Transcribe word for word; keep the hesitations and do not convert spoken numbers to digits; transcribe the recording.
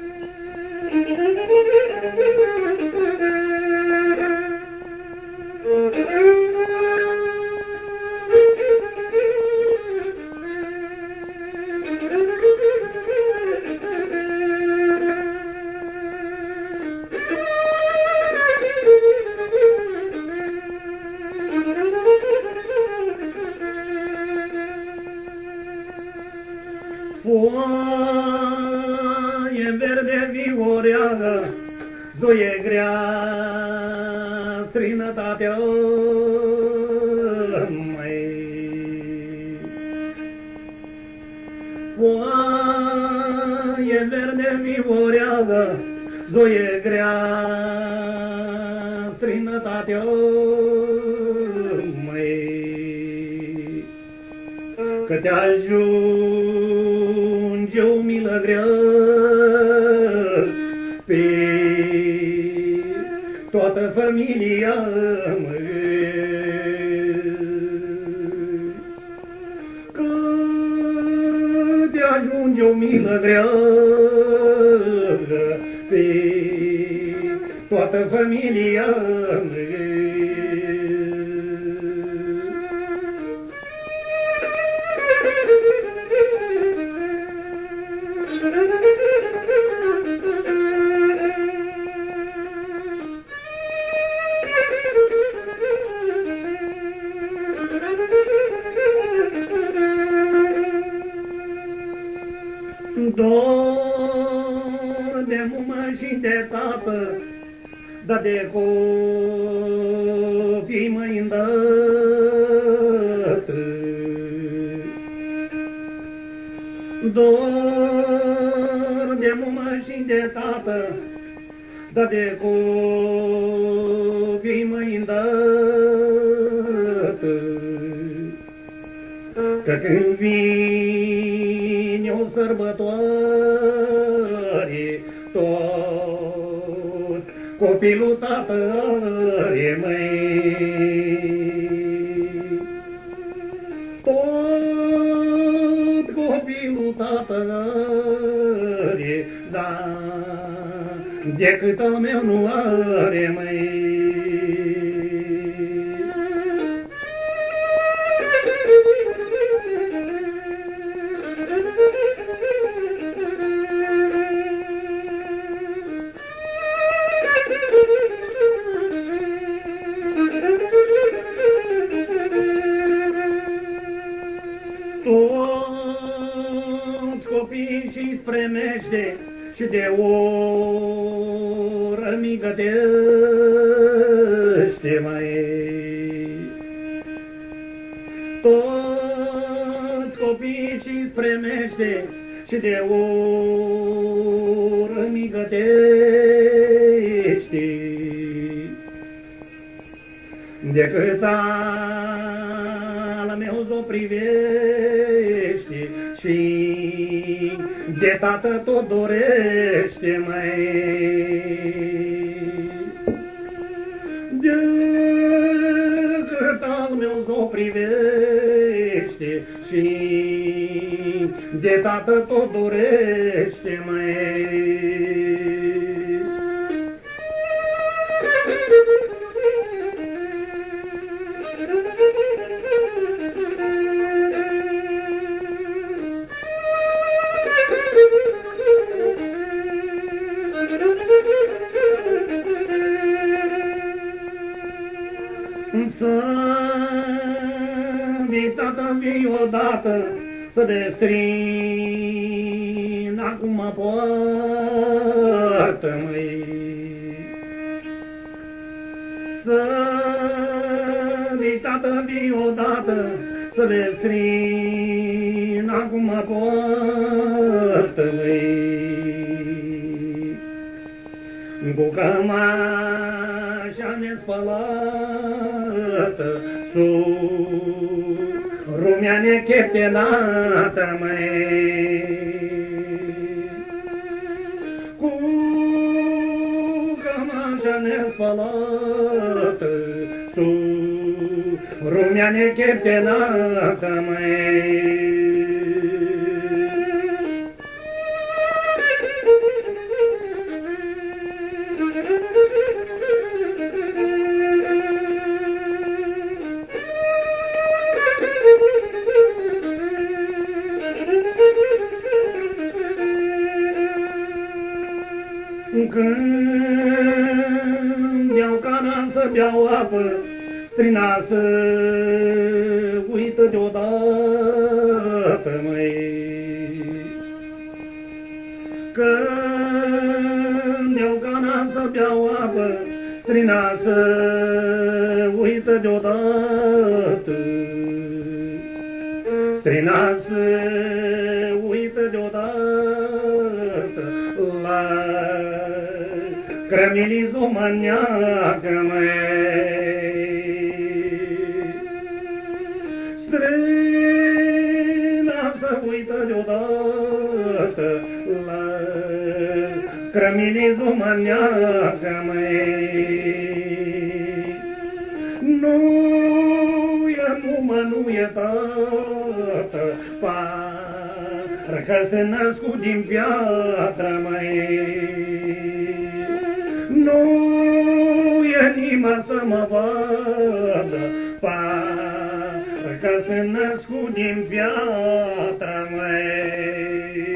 Foaie verde vioreagă, zoie grea, străinătatea măi. Foaie verde vioreagă, zoie grea, străinătatea măi. Că te ajunge o milă grea pe toată familia măi. Că te ajunge o milă grea pe toată familia măi. Dor de mumă și de tată, dar de copii mă îndată. Dor de mumă și de tată, dar de copii mă îndată. Că când vine o sărbătoare, tot copilul tată are măi. Tot copilul tată are, dar decât al meu nu are măi. Toți copiii și spremește și de oră mi gătește mai. Toți copiii și spremește și de oră mi gătește. Decât al meu z-o privește și de tată tot dorește mai. Decât al meu z-o privește și de tată tot dorește mai. Să-mi tată vii odată, să destrin acum poartă măi. Să-mi tată vii odată, să destrin acum poartă măi. Cu cămașa nespălată, sub rumea necheptenată măi. Cu cămașa nespălată, sub rumea necheptenată măi. Când iau cana să beau apă, strina să uită deodată, măi. Când iau cana să beau apă, strina să uită deodată. Strina să uită deodată la crăminii zomăneacă, măi. Strina să uită deodată la crăminii zomăneacă, măi. Nu e numai, nu e tată, parcă se născut din piatră, măi. Nu e nimeni să mă vadă, parcă se născut din piatră, măi.